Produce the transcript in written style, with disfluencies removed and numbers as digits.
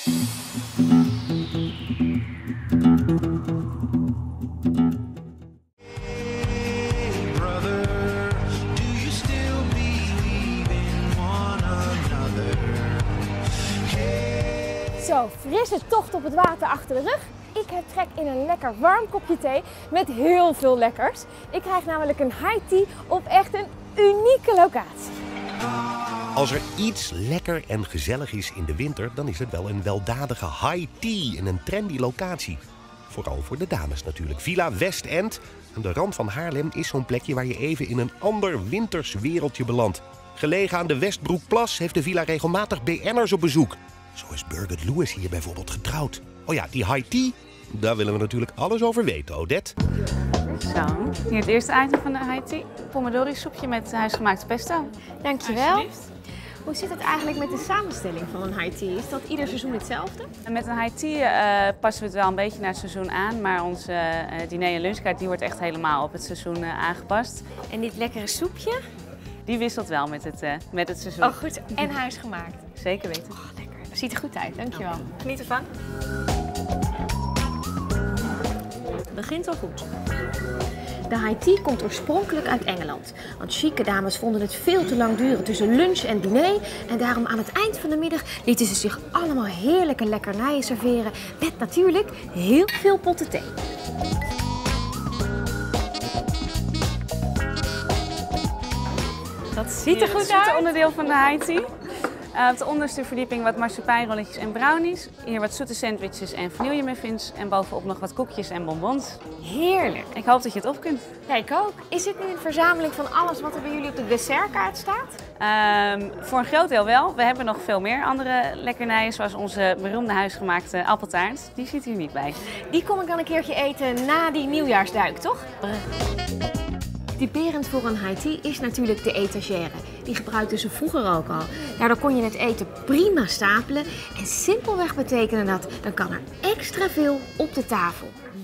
Zo, frisse tocht op het water achter de rug. Ik heb trek in een lekker warm kopje thee met heel veel lekkers. Ik krijg namelijk een high tea op echt een unieke locatie. Als er iets lekker en gezellig is in de winter, dan is het wel een weldadige high tea in een trendy locatie. Vooral voor de dames natuurlijk. Villa West End, aan de rand van Haarlem, is zo'n plekje waar je even in een ander winters wereldje belandt. Gelegen aan de Westbroekplas heeft de villa regelmatig BN'ers op bezoek. Zo is Birgit Lewis hier bijvoorbeeld getrouwd. Oh ja, die high tea, daar willen we natuurlijk alles over weten, Odette. Zo, hier het eerste item van de high tea. Pomodori soepje met huisgemaakte pesto. Dankjewel. Hoe zit het eigenlijk met de samenstelling van een high tea? Is dat ieder seizoen hetzelfde? En met een high tea passen we het wel een beetje naar het seizoen aan. Maar onze diner- en lunchkaart die wordt echt helemaal op het seizoen aangepast. En dit lekkere soepje? Die wisselt wel met het seizoen. Oh goed, en huisgemaakt. Zeker weten. Oh, lekker. Ziet er goed uit, dankjewel. Geniet ervan. Begint al goed. De high tea komt oorspronkelijk uit Engeland. Want chique dames vonden het veel te lang duren tussen lunch en diner. En daarom aan het eind van de middag lieten ze zich allemaal heerlijke lekkernijen serveren. Met natuurlijk heel veel potten thee. Dat ziet er goed uit. Het onderdeel van de high tea. Op de onderste verdieping wat marsepeinrolletjes en brownies. Hier wat zoete sandwiches en vanillemuffins. En bovenop nog wat koekjes en bonbons. Heerlijk. Ik hoop dat je het op kunt. Ja, ik ook. Is dit nu een verzameling van alles wat er bij jullie op de dessertkaart staat? Voor een groot deel wel. We hebben nog veel meer andere lekkernijen, zoals onze beroemde huisgemaakte appeltaart. Die zit hier niet bij. Die kom ik dan een keertje eten na die nieuwjaarsduik, toch? Typerend voor een high tea is natuurlijk de etagère. Die gebruikten ze vroeger ook al. Daardoor kon je het eten prima stapelen. En simpelweg betekende dat, dan kan er extra veel op de tafel.